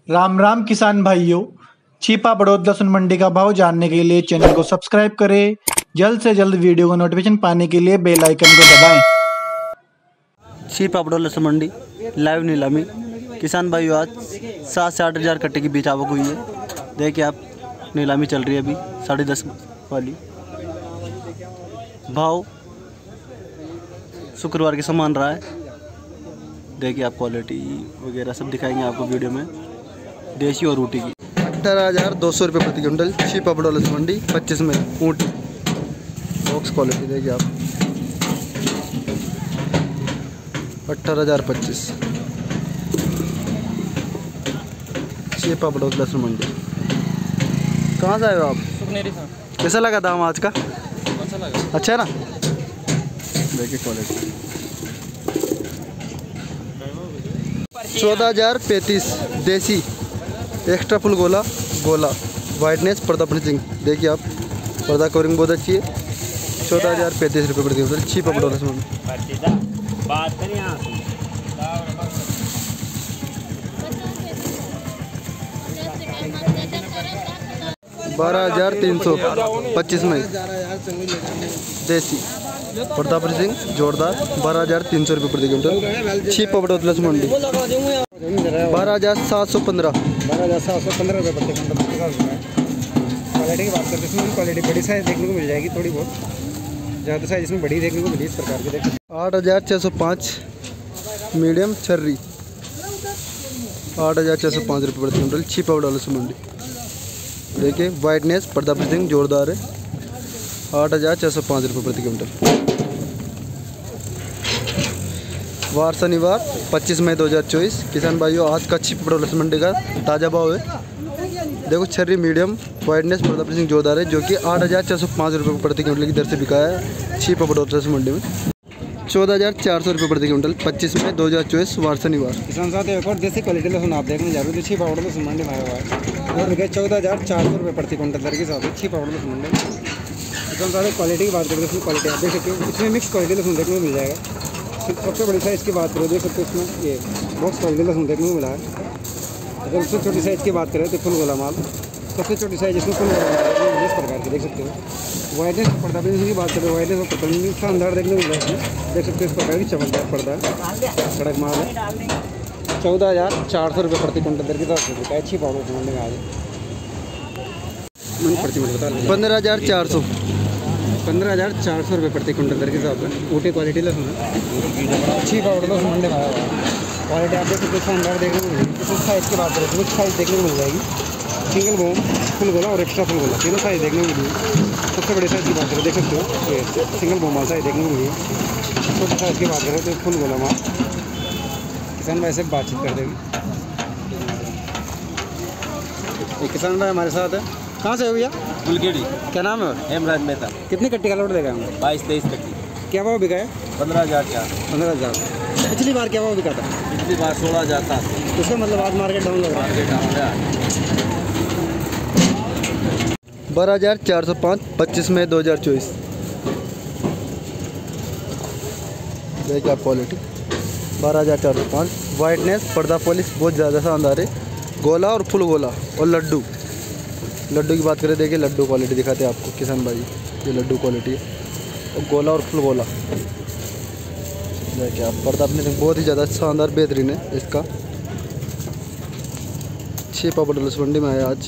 राम राम किसान भाइयों, छिपा बड़ौद लहसुन मंडी का भाव जानने के लिए चैनल को सब्सक्राइब करें। जल्द से जल्द वीडियो को नोटिफिकेशन पाने के लिए बेल आइकन को दबाएं। छिपा बड़ौद लहसुन मंडी लाइव नीलामी। किसान भाइयों, आज 7 से 8 हज़ार कट्टे की बीज आवक हुई है। देखिए आप, नीलामी चल रही है अभी 10:30 वाली। भाव शुक्रवार के समान रहा है। देखिए आप, क्वालिटी वगैरह सब दिखाएंगे आपको वीडियो में, देसी और ऊटी की। 18,200 रुपये प्रति क्विंटल छिपा बड़ौद लहसुन मंडी 25 में ऊटी बॉक्स क्वालिटी। देखिए आप, 18,025 छिपा बड़ौद लहसुन मंडी। कहाँ से आए हो आप? सुखनेरी से। कैसा लगा दाम आज का? अच्छा लगा। अच्छा है ना? देखिए क्वालिटी। 14,035 देसी एक्स्ट्रा फुल गोला वाइटनेस पर्दा फिनिशिंग। देखिए आप, पर्दा कवरिंग बहुत अच्छी है। 14,035 रुपये प्रति क्विंटल छिपा बड़ौद लहसुन मंडी। 12,300 25 में देसी पर्दा फिनिशिंग जोरदार। 12,300 रुपये प्रति क्विंटल छिपा बड़ौद लहसुन मंडी। 12,715 रुपये प्रति क्विंटल। क्वालिटी की बात करते हैं, इसमें क्वालिटी बड़ी साइज देखने को मिल जाएगी, थोड़ी बहुत ज़्यादा साइज इसमें बड़ी देखने को मिली इस प्रकार की। देख 8,605 मीडियम छर्री। 8,605 रुपये प्रति क्विंटल छिपा बड़ौद लहसुन मंडी। देखिए वाइटनेस पर्दा फिनिशिंग जोरदार है। 8,605 रुपये प्रति क्विंटल। वार शनिवार 25 मई 2024। किसान भाइयों, आज का छिपा बड़ौद लहसुन मंडी का ताज़ा भाव है। देखो, छर्री मीडियम वाइटनेस पर्दा फिनिशिंग जोरदार है, जो कि 8,605 रुपये प्रति क्विंटल की दर से बिका है छिपा बड़ौद लहसुन मंडी में। 14,400 रुपये प्रति क्विंटल 25 मई 2024 वार शनिवार। किसान साथ एक और देसी क्वालिटी लहसुन आप देखने जा रहे हो, छिपा बड़ौद लहसुन मंडी में आया हुआ है और 14,400 रुपये प्रति क्विंटल दर के साथ छिपा बड़ौद लहसुन मंडी। किसान साथ क्वालिटी की बात करें, इसमें क्वालिटी आप देख सकते हो, इसमें मिक्स क्वालिटी लहसुन देखने को मिल जाएगा। सबसे बड़ी साइज़ की बात करें, देख सकते हो इसमें ये बॉक्स क्वालिटी लहसुन देखने को मिला है। अगर उससे छोटी साइज़ की बात करें तो फुल गोला माल, सबसे छोटी साइज इसमें फुल गोला इस प्रकार की देख सकते हो। वाइटनेस पर्दा फिनिशिंग की बात करें, वाइटनेस और पर्दा फिनिशिंग शानदार देखने को मिल रहा है। देख सकते हो इस प्रकार की चमकदार पर्दा कड़क माल है। 14,400 रुपये प्रति क्विंटल दर की तरफ से बिका है छिपा बड़ौद लहसुन मंडी में आज। 15,400 15,400 रुपये प्रति क्विंटल दर के हिसाब से ऊटी क्वालिटी लहसुन है छिपा बड़ौद लहसुन मंडी में आया हुआ है। क्वालिटी आप देख सकते हो, शानदार देखने को मिलेगी। इसमें साइज़ की बात करें तो कुछ साइज़ देखने को मिल जाएगी। सिंगल बोम, फुल गोला और एक्स्ट्रा फुल गोला, तीनों साइज़ देखने को मिली। सबसे बड़ी साइज़ की बात करें, देख सकते हो ये सिंगल बोम वाला साइज़ देखने को मिली। छोटी साइज़ की बात करें तो फुल गोला माल। किसान भाई से बातचीत कर देंगे। किसान भाई हमारे साथ है, कहाँ से हो भैया? बुलगेड़ी। क्या नाम है? हेमराज मेहता। कितनी कट्टी का लोड देगा हमें? 22-23 कट्टी। क्या भाव बिका है? 15,004। 15,000। पिछली बार क्या भाव बिका था? पिछली बार 16,007। उसका मतलब आज मार्केट डाउन लग रहा है। मार्केट डाउन है। 12,405 25 मई 2024। देखिए आप क्वालिटी 12,405 वाइटनेस पर्दा पॉलिश बहुत ज़्यादा शानदार है। गोला और फुल गोला और लड्डू की बात करें, देखिए लड्डू क्वालिटी दिखाते हैं आपको किसान भाई। ये लड्डू क्वालिटी है और गोला और फुल गोला। देखिए आप, पर्दा फिनिशिंग बहुत ही ज़्यादा शानदार बेहतरीन है इसका। छिपा बड़ौद लहसुन मंडी में आया आज।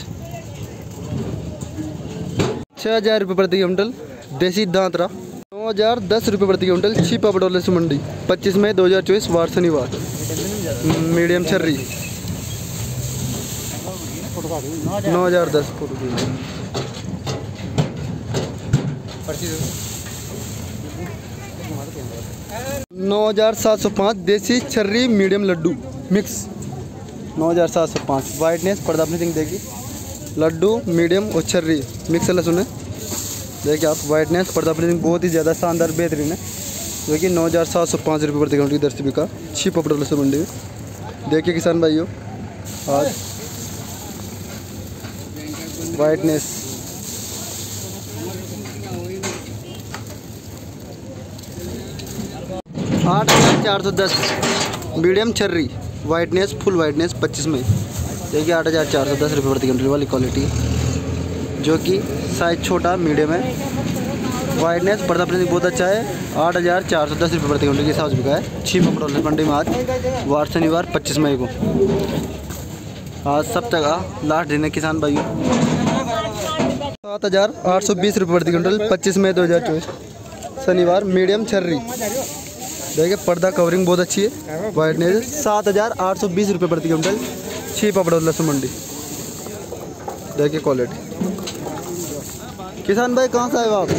6,000 रुपये प्रति क्विंटल देसी दांतरा। 9,010 रुपये प्रति क्विंटल छिपा बड़ौद लहसुन मंडी 25 मई 2024 वार शनिवार। मीडियम छर्री 9,010 9,705 देसी छर्री मीडियम लड्डू मिक्स। 9,705 वाइटनेस पर्दा फिनिशिंग देखिए, लड्डू मीडियम और छर्री मिक्स लहसुन है। देखिए आप, वाइटनेस पर्दा फिनिशिंग बहुत ही ज़्यादा शानदार बेहतरीन है, जो कि 9,705 रुपये प्रति क्विंटल की दर से बिका छिपा बड़ौद लहसुन मंडी में। देखिए किसान भाइयों, आज वाइटनेस 8,410 मीडियम छर्री वाइटनेस फुल वाइटनेस 25 में देखिए 8,410 रुपये प्रति क्विंटल वाली क्वालिटी, जो कि साइज छोटा मीडियम है। वाइडनेस पर्दा प्रिंटिंग बहुत अच्छा है। 8,410 रुपये प्रति क्विंटल के हिसाब से बिका है। छी पपड़ोल मंडी में आज वार शनिवार 25 मई को। आज सब जगह लास्ट दिन है किसान भाइयों। 7,820 रुपये प्रति क्विंटल 25 मई 2024 शनिवार मीडियम छर्री। देखिए पर्दा कवरिंग बहुत अच्छी है। वाइडनेस 7,820 रुपये प्रति क्विंटल छी पपड़ोल लहसुन मंडी। देखिए क्वालिटी। किसान भाई कहाँ से आए हो आप?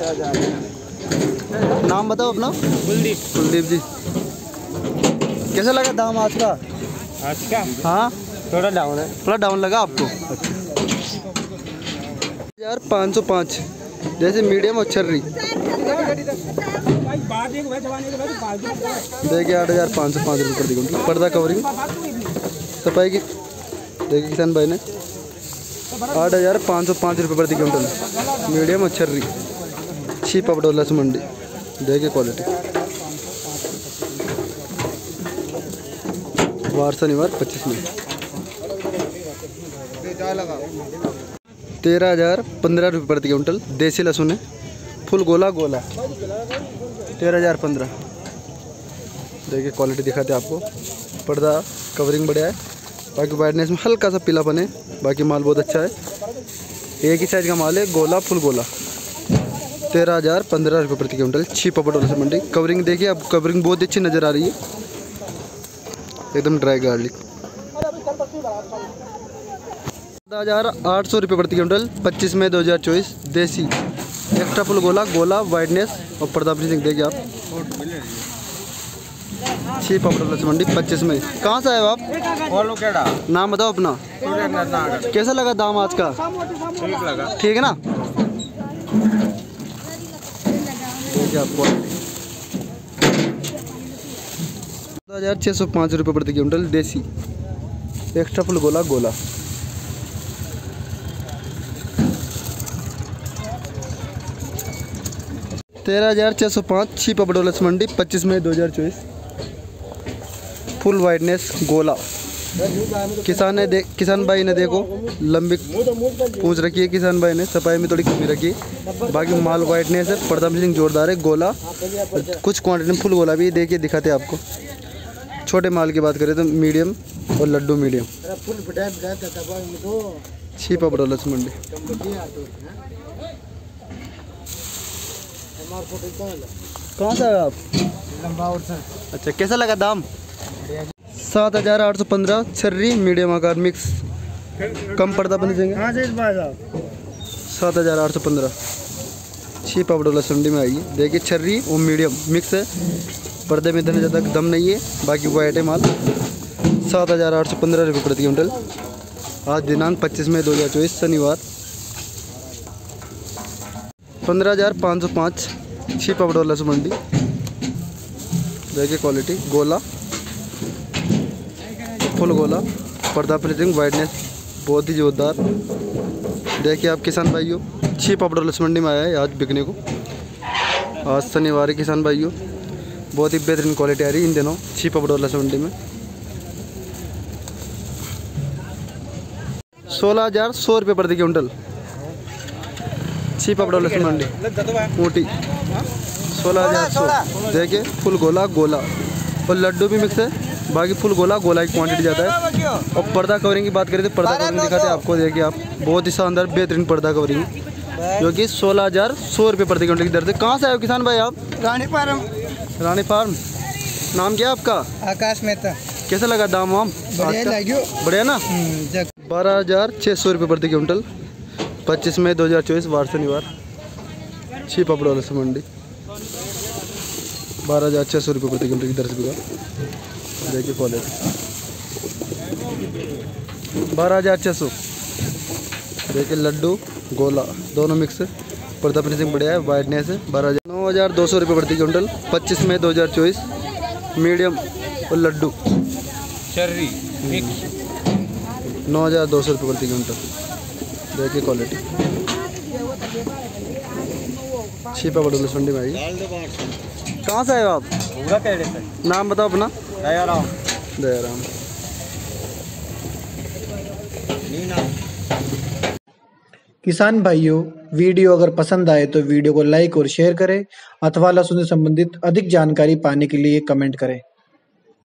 नाम बताओ अपना। कुलदीप जी। कैसा लगा दाम आज का? हाँ थोड़ा डाउन है। थोड़ा डाउन लगा आपको? 505 जैसे मीडियम और छर्री। देखिए 8,505 रुपये प्रति क्विंटल पर्दा कवरिंग सफाई की। देखिए किसान भाई ने 8,505 रुपये प्रति क्विंटल मीडियम और छर्री छी पपड़ोल लहसुन मंडी। देखिए क्वालिटी। वार शनिवार 25 मई। 13,015 रुपये प्रति क्विंटल देसी लहसुन है। फुल गोला 13,015। देखिए क्वालिटी दिखाते हैं आपको। पर्दा कवरिंग बढ़िया है। बाकी वाइडनेस में हल्का सा पीलापन है। बाकी माल बहुत अच्छा है। एक ही साइज का माल है। गोला फुल गोला 13,015 रुपये प्रति क्विंटल छी पपड़ोल लहसुन मंडी। कवरिंग देखिए अब कवरिंग बहुत अच्छी नज़र आ रही है। एकदम ड्राई गार्लिक। 14,800 रुपये प्रति क्विंटल 25 मई 2024 देसी एक्स्ट्रा फुल गोला वाइडनेस और पर्दा प्रिंटिंग देखिए आप। छी पपड़ोल लहसुन मंडी 25 मई। कहाँ से आए हो आप? नाम बताओ अपना। कैसा लगा दाम आज का? ठीक लगा। ठीक है ना? देखिए आपको 14,605 रुपये प्रति क्विंटल देसी एक्स्ट्रा फुल गोला 13,605 छी पपड़ोल लहसुन मंडी 25 मई 2024 फुल वाइडनेस गोला। किसान भाई ने देखो लंबी पूंछ रखी है। किसान भाई ने सफाई में थोड़ी कमी रखी है। बाकी माल वाइडनेस है। पर्दा फिनिशिंग जोरदार है। गोला कुछ क्वांटिटी में फुल गोला भी देखिए दिखाते हैं आपको। छोटे माल की बात करें तो मीडियम और लड्डू मीडियम छी पपड़ोल लहसुन मंडी। कहाँ से आए आप? अच्छा कैसा लगा दाम? 7,815 छर्री मीडियम आकार मिक्स कम पर्दा बन जाएंगे। 7,815 छी पपड़ोल लहसुन मंडी में आएगी। देखिए छर्री और मीडियम मिक्स है। पर्दे में इतने ज़्यादा दम नहीं है। बाकी वाइट है माल। 7,815 रुपये प्रति क्विंटल। आज दिनांक 25 मई 2024 शनिवार। 15,505 छी पपड़ोल लहसुन मंडी। देखिए क्वालिटी गोला फुल गोला पर्दा प्रिंटिंग वाइडनेस बहुत ही जोरदार। देखिए आप किसान भाइयों छी पपड़ोल लहसुन मंडी में आया है आज बिकने को। आज शनिवार किसान भाइयों बहुत ही बेहतरीन क्वालिटी आ रही है इन दिनों छी पपड़ोल लहसुन मंडी में। 16,100 रुपये प्रति क्विंटल छी पपड़ोल लहसुन मंडी ऊटी 16,100। देखिए फुल गोला और लड्डू भी मिक्स है। बाकी फुल गोला की क्वांटिटी ज़्यादा है। और पर्दा कवरिंग की बात करें तो पर्दा कवरिंग दिखाते हैं आपको। देखिए आप बहुत ही शानदार बेहतरीन पर्दा कवरिंग जो कि 16,100 रुपये प्रति क्विंटल की दर से। कहाँ से आए हो किसान भाई आप? रानी फार्म। नाम क्या है आपका? आकाश मेहता। कैसा लगा दाम वाम? बढ़िया ना? 12,600 रुपये प्रति क्विंटल 25 मई 2024 वार शनिवार छी पपड़ोल लहसुन मंडी। 12,600 रुपये प्रति क्विंटल की दर से बिका। देखिए क्वालिटी 12,600। देखिए लड्डू गोला दोनों मिक्स है। पर्दा फिनिशिंग बढ़िया है। वाइडनेस है। 9,200 रुपये प्रति क्विंटल 25 मई 2024 मीडियम और लड्डू चर्री 9,200 रुपये प्रति क्विंटल। देखिए क्वालिटी छी पपड़ोल लहसुन मंडी में आई। कहाँ से आए हो आप? नाम बताओ अपना। दयाराम। किसान भाइयों, वीडियो अगर पसंद आए तो वीडियो को लाइक और शेयर करें अथवा लहसुन से संबंधित अधिक जानकारी पाने के लिए कमेंट करें।